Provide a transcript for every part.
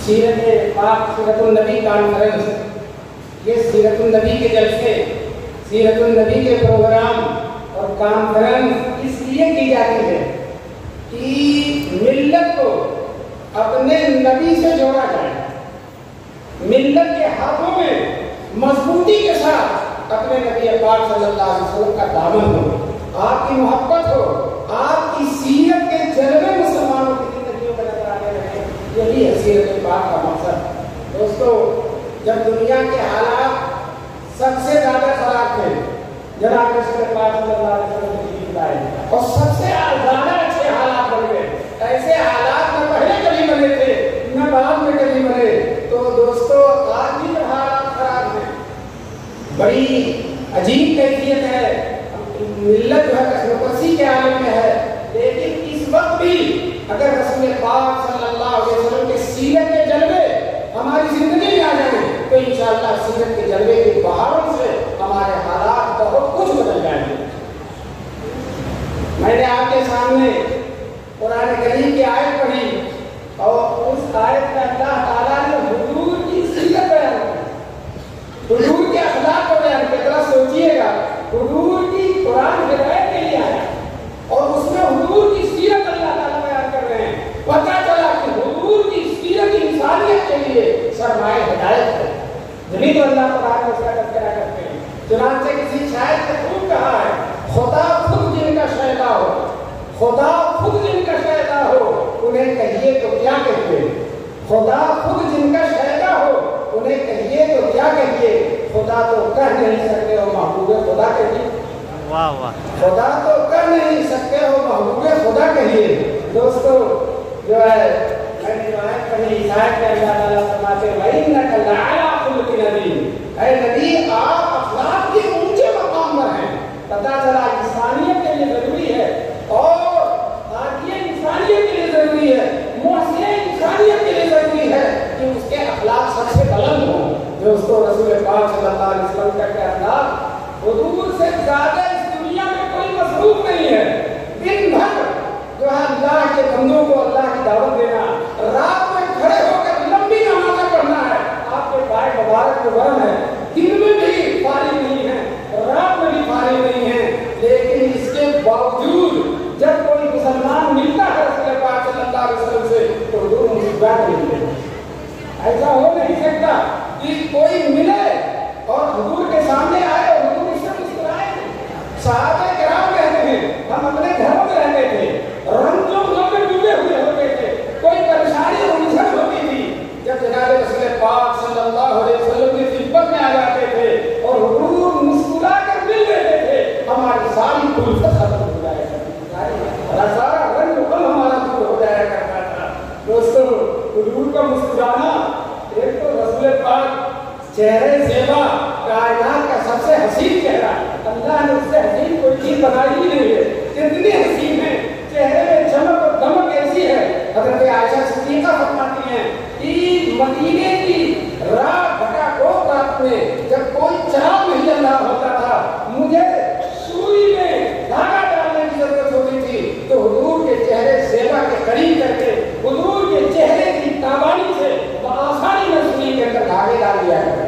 सीरत पाक सीरतुन्नबी कॉन्फ्रेंस, ये सीरतुन्नबी के जलसे, सीरतुन्नबी के प्रोग्राम और कॉन्फ्रेंस इसलिए की जाती है कि मिल्लत को अपने नबी से जोड़ा जाए, मिल्लत के हाथों में मजबूती के साथ अपने नबी पाक सल्लल्लाहु अलैहि वसल्लम का दामन हो, आपकी मोहब्बत हो, आपकी सीरत के जलवे मुसलमानों की जिंदगियों में नजर आने लगे। यही है सीरत पाक का मकसद। दोस्तों, जब दुनिया के हालात सबसे ज्यादा खराब थे, जनाब रसूल पाक सल्लल्लाहु अलैहि वसल्लम की जिंदगी आए और सबसे ज्यादा अच्छे हालात बन गए। ऐसे हालात न पहले कभी बने थे न बाद में कभी बने। तो दोस्तों, आज भी जो हालात खराब हैं, बड़ी अजीब कैफियत है, मिल्लत जो है कशमकशी के आलम में है, लेकिन इस वक्त भी अगर रसूल पाक सल्लल्लाहु अलैहि वसल्लम के सीरत के जलवे हमारी जिंदगी में आ जाए तो इंशाअल्लाह सीरत के जलवे के बहारों से हमारे हालात बहुत कुछ बदल जाएंगे। मैंने आपके सामने कुरान करीम की आयत पढ़ी और उस आयत में अल्लाह ताला ने हुजूर की सीरत बयान की, हुजूर के अखलाक को बयान किया। जरा सोचिएगा, हुजूर की कुरान हिदायत के लिए आया और उसमें हुजूर की सीरत अल्लाह ताला बयान कर रहे हैं। पता चला कि हुजूर की सीरत इंसानियत के लिए सरमाए हिदायत है। जभी तो अल्लाह कुरान में उसका तज़किरा करते हैं। चुनांचे किसी शायर ने खूब कहा है, खुदा खुद जिनका शैदा हो, खुदा खुद जिनका शैदा हो, उन्हें कहिए तो क्या कहिए। खुदा खुद जिनका शैदा हो, उन्हें कहिए तो क्या कहिए। खुदा तो कह नहीं सकते हो महबूबे खुदा कहिए। वाह वाह, खुदा तो कर नहीं सकते हो महबूबे खुदा कहिए। दोस्तों, जो है मैंने जो आयत पढ़ी, आयत में अल्लाह ताला फरमाते हैं वइन्नका लअला खुलुकिन अज़ीम, ऐ नबी आप अखलाक के ऊंचे मकाम पर हैं। पता चला इंसानियत के लिए जरूरी है और आगे इंसानियत के लिए जरूरी है, मुआशरे इंसानियत के लिए जरूरी है कि उसके अखलाक सबसे बुलंद हों। दोस्तों, रसूल पाक सल्लल्लाहु अलैहि वसल्लम का अखलाक हुजूर से ज्यादा इस दुनिया में कोई मसरूफ नहीं है। दिन भर जो है अल्लाह के बंदों को अल्लाह की दावत देना, रात में खड़े होकर लंबी नमाज़ें पढ़ना है। आपके पाए मुबारक में वरम है, दिन में भी फारिग नहीं है, रात में भी फारिग नहीं है, लेकिन इसके बावजूद जब कोई मुसलमान मिलता है रसूल पाक सल्लल्लाहु अलैहि वसल्लम से तो हुजूर मुस्कुराते हैं। ऐसा हो नहीं सकता कि कोई मिले और हुजूर के सामने आए और हुजूर इससे मुस्कुराए। सहाबा किराम कहते हैं, हम अपने घरों में रहते थे, रंजों में डूबे हुए होते थे, कोई परेशानी उलझन होती थी, जब जनाब रसूल पाक सल्लल्लाहु अलैहि वसल्लम की खिदमत में आ जाते थे और हुजूर मुस्कुरा कर मिल लेते थे, हमारी सारी उलझन खत्म हो जाया करती, सारा रंग हमारा दूर हो जाया करता था। दोस्तों, हुजूर का मुस्कुराना, एक तो रसूल पाक चेहरे ज़ेबा, कायनात का सबसे हसीन चेहरा, अल्लाह ने उससे हसीन कोई चीज बनाई ही नहीं है, कितनी हसीन है, चेहरे में चमक और दमक ऐसी है। हज़रत आयशा सिद्दीक़ा फरमाती हैं कि मदीने की रात भटक रात में जब कोई चिराग नहीं जल रहा होता था, मुझे सूई में धागा डालने की जरूरत होती थी, तो हुजूर के चेहरे ज़ेबा के करीब करके हुजूर के चेहरे की ताबानी से आसानी में सूई के अंदर धागे डाल दिया करते।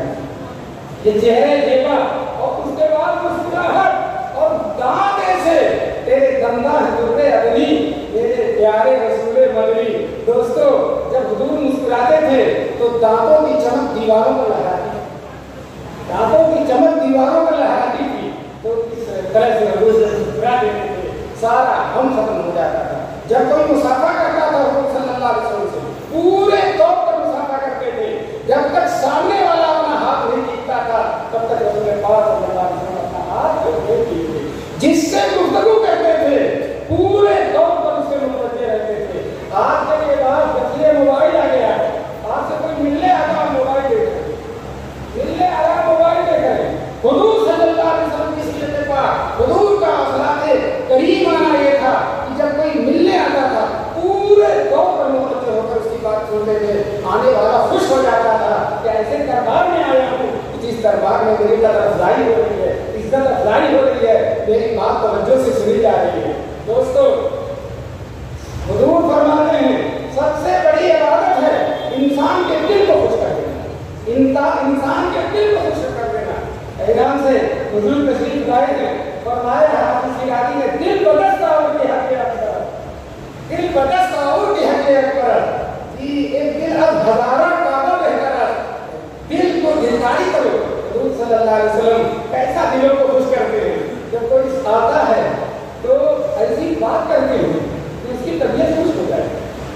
ये चेहरे ज़ेबा और उसके बाद मुस्कुराहट और दांत ऐसे, तेरे दंदा दुर्रे अदनी, मेरे प्यारे रसूले मदनी। दोस्तों, जब हुजूर मुस्कुराते थे तो दांतों की चमक दीवारों पर लहराती थी, दांतों की चमक दीवारों पर लहराती थी। तो इस तरह से हुजूर मुस्कुरा देते थे, सारा गम खत्म हो जाता था। जब कोई मुसाफा करता था हुजूर सल्लल्लाहु अलैहि वसल्लम से, पूरे तौर पर मुसाफा करते थे, जब तक सामने वाला अपना हाथ नहीं टीकता था तब तक रसूल पाक सल्लल्लाहु अलैहि वसल्लम अपना हाथ नहीं टीकते। जिससे गुफ्तगू करते थे पूरे तौर पर उससे मुतवज्जे रहते थे। आज के बाद बच्चे मोबाइल आ गया, आज से कोई मिलने आता मोबाइल देख रहे, मिलने आ रहा मोबाइल देख रहे। हुजूर सल्लल्लाहु अलैहि वसल्लम की सीरत पाक, हुजूर का अखलाक़े करीमाना ये था कि जब कोई मिलने आता था पूरे तौर पर मुतवज्जे होकर उसकी बात सुनते थे। आने वाला खुश हो जाता था कि ऐसे दरबार में आया हूँ जिस दरबार में मेरी कदर अफजाई हो रही है, इज्जत अफजाई हो रही है, मेरी बात तवज्जो से सुनी जा रही है। दोस्तों, हुजूर फरमाते हैं सबसे बड़ी इबादत है انسان کے دل کو خوش کر دینا، انسان کے دل کو خوش کر دینا۔ اعلان سے حضور تشریف لائے ہیں، فرمایا حدیث شریعتی ہے، دل بدست اور کی حق اکبر، دل بدست اور کی حق اکبر، ایک دل اب ہزارہ کعبہ بہتر ہے، دل کو دلداری کرو۔ حضور صلی اللہ علیہ وسلم کیسا دلوں کو خوش کرتے ہیں، جب کوئی آتا ہے تو ایسی بات کرتے ہیں کہ اس کی طبیعت خوش ہو جائے۔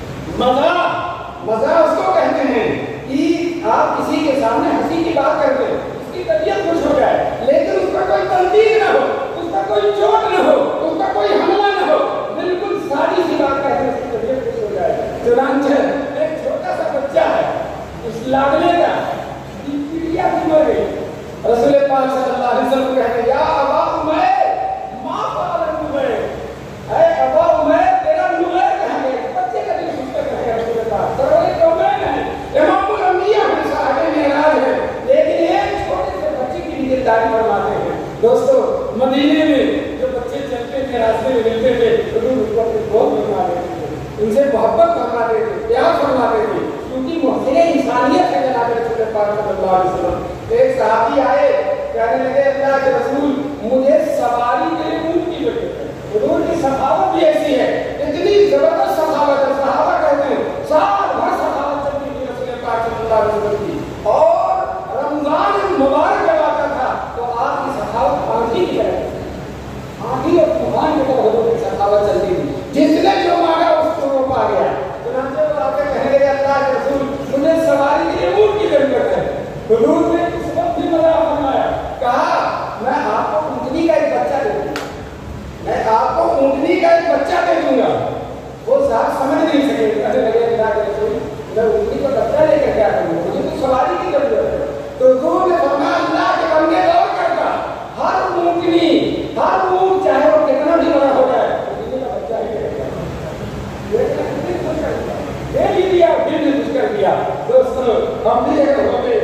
مزہ اس کو کہتے ہیں کہ آپ کسی کے سامنے ہنسی کی بات کرتے ہیں، اس کی طبیعت خوش ہو جائے، لیکن اس کا کوئی تنقید نہ ہو، اس کا کوئی چوٹ نہ ہو، اس کا کوئی حملہ نہ ہو، بالکل سادی سی بات کہتے ہیں، اس کی طبیعت خوش ہو جائے۔ چنانچہ ایک چھوٹا سا بچہ ہے، اس لاڈلے کا چڑیا بھی مر گئی، رسول پاک صلی اللہ علیہ وسلم کہتے ہیں یا ابا عمیر ما فعل نمیر، اے ابا عمیر تیرا نمیر کہاں گیا؟ بچے کا دل خوش کر رہے ہیں رسول پاک، سرور کونین ہے، امام الانبیاء ہیں، صاحب معراج ہے، لیکن ایک چھوٹے سے بچے کی بھی دلداری فرماتے ہیں۔ دوستو مدینے میں جو بچے چلتے تھے راستے میں ملتے تھے حضور اس کو بہت فرماتے تھے، ان سے محبت فرماتے تھے، پیار فرماتے تھے، کیونکہ محسن انسانیت ہے جناب رسول پاک صلی اللہ علیہ وسلم۔ ایک صحابی آئے کہنے لگے اللہ کے رسول مجھے سواری کے لیے اونٹ کی ضرورت ہے، حضور کی سخاوت بھی ایسی ہے، اتنی زبردست سخاوت ہے، صحابہ کہتے ہیں سال بھر سخاوت چلتی تھی رسول پاک صلی اللہ علیہ وسلم کی، اور رمضان مبارک جب آتا تھا تو آپ کی سخاوت آندھی کی طرح، آندھی اور طوفان کی طرح حضور کی سخاوت چلتی تھی، جس نے جو مانگا اس کو وہ پا گیا۔ چنانچہ وہ آ کے کہنے لگے اللہ کے رسول مجھے سواری کے لیے اونٹ کی ضرورت ہے، حضور نے اس وقت بھی مزہ فرمایا، کہا میں آپ کو اونٹنی کا ایک بچہ دے دوں گا، میں آپ کو اونٹنی کا ایک بچہ دے دوں گا۔ وہ صاحب سمجھ نہیں سکے، کہنے لگے اللہ کے رسول میں اونٹنی کا بچہ لے کر کیا کروں گا، مجھے تو سواری کی ضرورت ہے۔ تو حضور نے فرمایا اللہ کے بندے غور کرتا، ہر اونٹنی ہر اونٹ چاہے وہ کتنا بھی بڑا ہو جائے اونٹنی کا بچہ ہی رہے گا، دے لیا دل نے کچھ کر دیا۔ دوستو ہم بھی اگر ہوتے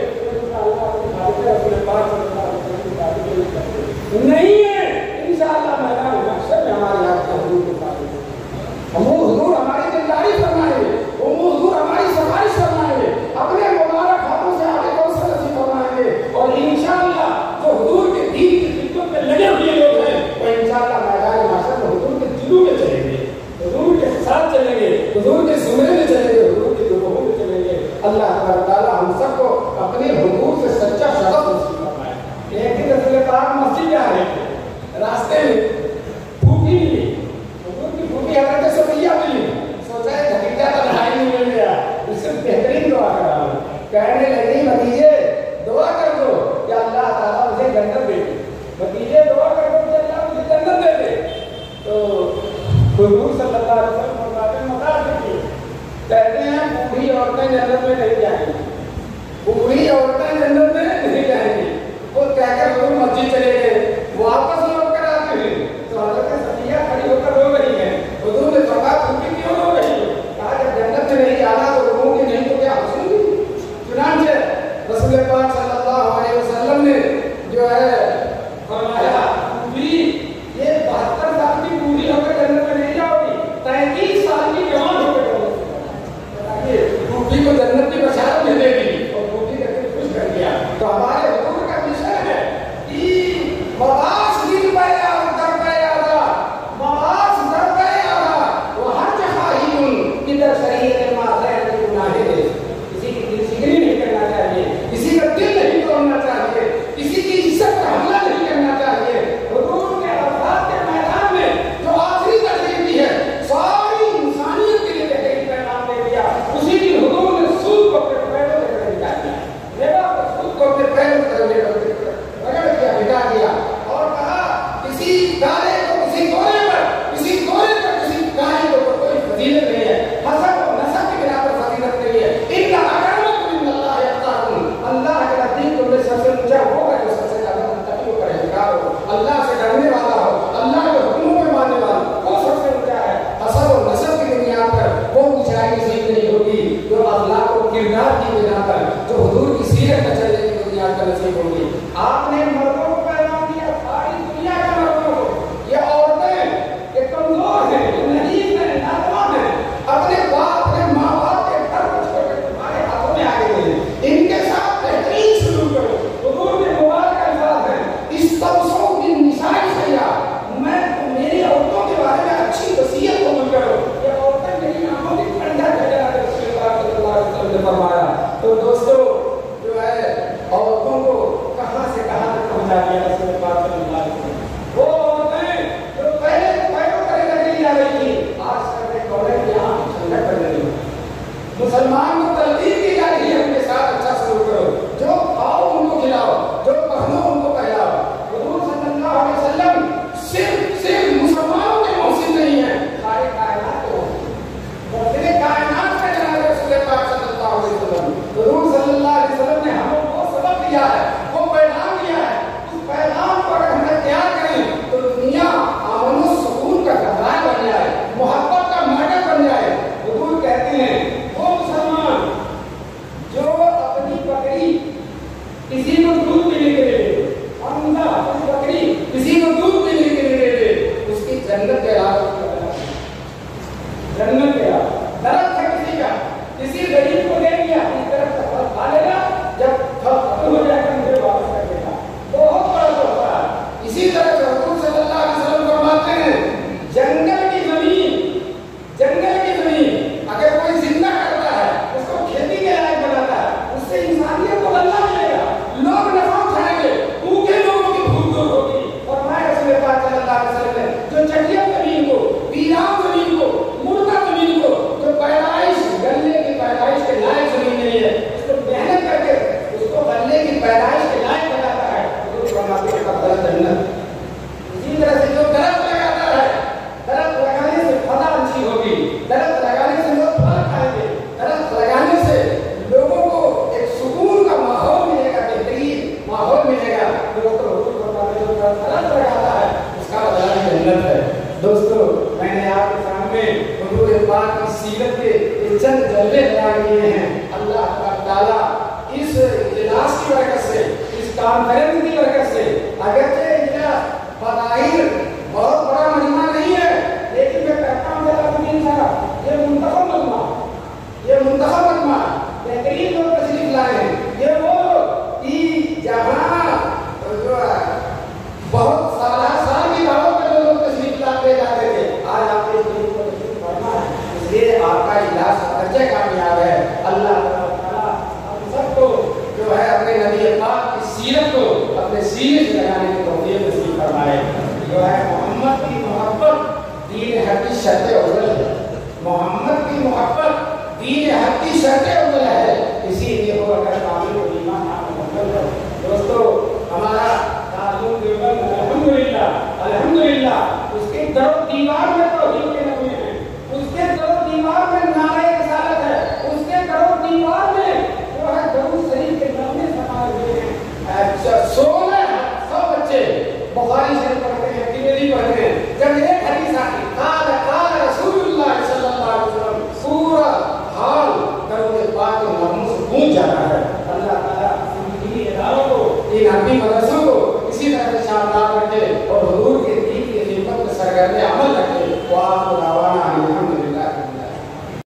نہیں ہے انشاءاللہ میدان محشر میں ہمارے آپ کا حضور کے پاس حضور ہماری دلداری فرمائے، حضور ہماری سفارش فرمائے، اپنے مبارک ہاتھوں سے آگے کوثر نصیب فرمائیں گے، اور انشاءاللہ جو حضور کے دین کی خدمت میں لگے ہوئے لوگ ہیں وہ انشاءاللہ میدان محشر میں حضور کے دلوں میں چلیں گے، حضور کے ساتھ چلیں گے، حضور کے زمرے میں چلیں گے، حضور کے گروہوں میں چلیں گے۔ اللہ تعالیٰ ہم سب کو اپنے حضور سے سچا شغف نصیب فرمائے۔ ایک دن رسول پاک مسجد جا رہے تھے، راستے میں پھوپھی ملی، حضور کی پھوپھی حضرت صفیہ ملی، سوچا ہے بھتیجا تو نہائی نہیں مل گیا، اس سے بہترین دعا کرا ہوں، کہنے لگی بھتیجے دعا کر دو کہ اللہ تعالیٰ مجھے جنت دے دے، بھتیجے دعا کر دو کہ اللہ مجھے جنت دے دے۔ تو حضور صلی اللہ علیہ وسلم فرماتے ہیں مدار دیکھیے، کہتے ہیں بوڑھی عورتیں جنت میں نہیں جائیں گی، بوڑھی عورتیں جنت میں نہیں جائیں گی۔ وہ کہہ کر حضور مسجد چلے گئے، واپس لوٹ کر آتے ہیں تو حضرت صفیہ کھڑی ہو کر رو رہی ہے، حضور نے فرمایا تم بھی کیوں رو رہی ہو؟ کہا جب جنت میں نہیں جانا تو روؤں گی نہیں تو کیا حاصل ہوگی؟ چنانچہ رسول پاک صلی اللہ علیہ وسلم نے جو ہے فرمایا یہ 72 سال کی بوڑھی ہو کر جنت میں نہیں جاؤ گی، 33 سال کی جوان ہو کر بوڑھی کو جنت کی بشارت دے دی اور بوڑھی کا دل خوش کر دیا۔ تو ہمارے حضور کا مشن ہے کہ مباس دل پہ در پہ آدھا، مباس در پہ آدھا وہ ہر جگہ ہی ادھر شریعت ماضر کے گناہ دے، کسی کی دل شکنی نہیں کرنا چاہیے، کسی کا دل نہیں توڑنا چاہیے، کسی کی عزت کا حملہ نہیں کرنا چاہیے۔ حضور کے الفاظ کے میدان میں جو آخری ترغیب دی ہے ساری انسانیت کے لیے بہترین پیغام دے دیا۔ اسی دن حضور نے سود کو اپنے پیروں سے رگڑ دیا، ربا کو سود کو اپنے پیروں سے رگڑ دیا، مٹا دیا، اور کہا کسی گالے کو کسی گورے پر، کسی گورے پر کسی گالے کو کوئی فضیلت نہیں ہے، حسب و نسب کی بنا پر فضیلت نہیں ہے۔ ان اکرمکم عند اللہ اتقاکم، اللہ کے نزدیک تم میں سب سے اونچا وہ ہے جو سب سے زیادہ متقی و پرہیزگار ہو، اللہ سے ڈرنے والا ہو، اللہ کے حکموں میں ماننے والا ہو، وہ سب سے اونچا ہے۔ حسب و نسب کی بنیاد پر وہ اونچائی نصیب نہیں ہوگی جو اخلاق و کردار کی بنا پر، جو حضور کی سیرت پر چلنے کی بنیاد پر نصیب ہوگی۔ آپ نے مردوں کو پیغام دیا، ساری دنیا کے مردوں کو، یہ عورتیں یہ کمزور ہیں، یہ نحیف ہیں، ناتواں ہیں، اپنے باپ اپنے ماں باپ کے گھر کو چھوڑ کے تمہارے ہاتھوں مسلمان کو تلقین کی جا رہی ہے ان کے ساتھ اچھا سلوک کرو، جو کھاؤ ان کو کھلاؤ، جو پہنو ان کو پہناؤ۔ حضور صلی اللہ علیہ وسلم صرف مسلمانوں کے محسن نہیں ہیں، سارے کائنات کے محسن کائنات کا جناب رسول پاک صلی اللہ علیہ وسلم۔ حضور صلی اللہ علیہ وسلم نے ہم کو سبق دیا ہے، وہ پیغام دیا ہے، اس پیغام کو اگر ہم اختیار کریں تو دنیا امن و سکون کا خزانہ بن جائے، محبت کا ماڈل بن جائے۔ حضور کہتے ہیں وہ مسلمان جو اپنی بکری کسی کو دودھ پینے کے لیے دے، اپنی بکری کسی کو دودھ پینے کے لیے دے، اس کی جنت کے علاوہ جنت کے علاوہ درخت ہے کسی کا، کسی غریب کو دے دیا، اس درخت کا پھل کھا لے گا، جب پھل ختم ہو جائے گا مجھے واپس کر دے گا، بہت بڑا تحفہ ہے۔ اسی طرح سے حضور صلی اللہ علیہ وسلم فرماتے ہیں جنگل کی زمین اگر کوئی زندہ کرتا ہے، اس کو کھیتی کے لائق بناتا ہے، اس سے انسانیت کو اللہ ملے گا، لوگ نفع اٹھائیں گے، بھوکے لوگوں کی بھوک دور ہوگی۔ فرمایا رسول پاک صلی اللہ علیہ وسلم نے جو چٹیا زمین کو، ویران زمین کو، مردہ زمین کو، جو پیدائش گلے کی پیدائش کے لائق زمین نہیں ہے، اس کو محنت کر کے اس کو گلے کی پیدائش کے لائق بناتا ہے، حضور فرماتے ہیں اب جنت۔ اسی طرح سے جو درخت لگاتا ہے، درخت لگانے سے فضا اچھی ہوگی، درخت لگانے سے لوگ پھل کھائیں گے، درخت لگانے سے لوگوں کو ایک سکون کا ماحول ملے گا، بہترین ماحول ملے گا۔ دوستو حضور فرماتے ہیں جو درخت لگاتا ہے اس کا بدلہ جنت ہے۔ دوستو میں نے آپ کے سامنے حضور پاک کی سیرت کے چند جلوے بیان کیے ہیں۔ اللہ تعالیٰ اس اجلاس کی برکت سے، اس کانفرنس کی برکت سے، اگرچہ اجلاس بظاہر بہت بڑا مجمع نہیں ہے، لیکن میں کہتا ہوں جلالدین صاحب یہ منتخب مجمع بہترین لوگ تشریف لائے ہیں، یہ وہ لوگ کہ جہاں جو بہت سال کی دعوت میں لوگ تشریف لاتے جاتے تھے، آج آپ کے دل کو تشریف فرما ہے، اس لیے آپ کا اجلاس اگرچہ کامیاب ہے۔ اللہ تعالیٰ ہم سب کو جو ہے اپنے نبی پاک کی سیرت کو اپنے سینے سے لگانے کی توفیق نصیب فرمائے۔ جو ہے محمد کی محبت دین حق کی شرط اول ہے، محمد کی محبت دین حق کی شرط اول ہے، اسی لیے وہ اگر کامل و ایمان مکمل ہے۔ دوستو ہمارا تعلق دیوبند الحمدللہ اس کے در و دیوار میں توحید کے نغمے ہیں، اس کے در و دیوار میں نعرہ رسالت ہے، اس کے در و دیوار میں جو ہے درود شریف کے نغمے سمائے ہوئے ہیں۔ 100 بچے بخاری شریف پڑھتے ہیں، ترمذی پڑھتے ہیں، جب ایک حدیث آتی قال رسول اللہ صلی اللہ علیہ وسلم، پورا حال درود پاک کے نغموں سے گونج جاتا ہے۔ اللہ تعالیٰ ان کی اداروں کو ان حقیقی مدرسوں